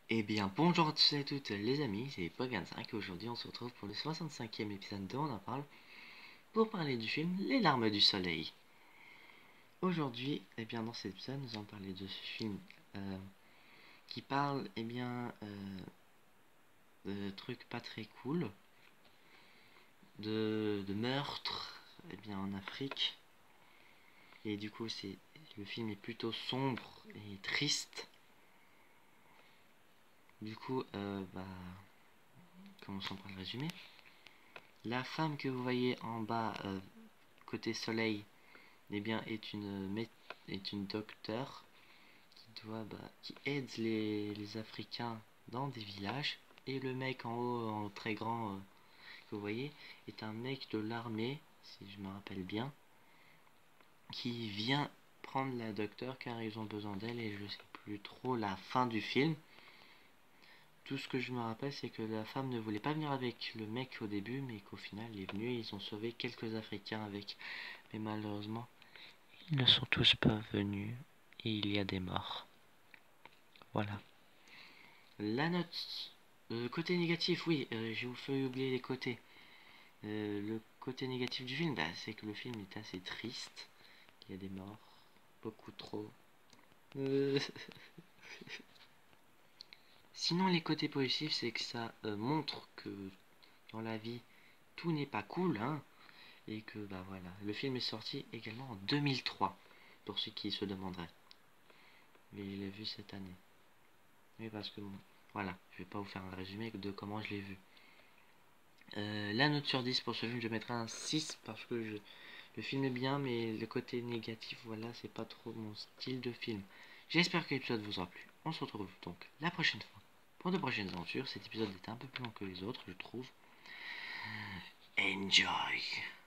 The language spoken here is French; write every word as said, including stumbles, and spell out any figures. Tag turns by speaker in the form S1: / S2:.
S1: Eh bien, bonjour à tous et à toutes les amis, c'est Pog vingt-cinq et aujourd'hui on se retrouve pour le soixante-cinquième épisode de On en parle pour parler du film Les larmes du soleil. Aujourd'hui, eh bien dans cet épisode, nous allons parler de ce film euh, qui parle, eh bien, euh, de trucs pas très cool, de, de meurtres, eh bien en Afrique. Et du coup, c'est le film est plutôt sombre et triste. Du coup, euh, bah, commençons par le résumé. La femme que vous voyez en bas, euh, côté soleil, eh bien, est une, est une docteure qui, doit, bah, qui aide les, les Africains dans des villages. Et le mec en haut, en très grand, euh, que vous voyez, est un mec de l'armée, si je me rappelle bien, qui vient prendre la docteure car ils ont besoin d'elle et je sais plus trop la fin du film. Tout ce que je me rappelle, c'est que la femme ne voulait pas venir avec le mec au début, mais qu'au final, il est venu et ils ont sauvé quelques Africains avec. Mais malheureusement, ils ne sont tous pas venus et il y a des morts. Voilà. La note. Le côté négatif, oui, euh, j'ai fait oublier les côtés. Euh, le côté négatif du film, bah, c'est que le film est assez triste. Il y a des morts. Beaucoup trop. Euh... Sinon, les côtés positifs, c'est que ça euh, montre que dans la vie, tout n'est pas cool, hein. Et que, bah voilà. Le film est sorti également en deux mille trois, pour ceux qui se demanderaient. Mais il est vu cette année. Oui, parce que bon, voilà, je vais pas vous faire un résumé de comment je l'ai vu. Euh, la note sur dix pour ce film, je mettrai un six parce que je, le film est bien, mais le côté négatif, voilà, c'est pas trop mon style de film. J'espère que l'épisode vous aura plu. On se retrouve donc la prochaine fois pour de prochaines aventures. Cet épisode était un peu plus long que les autres, je trouve. Enjoy!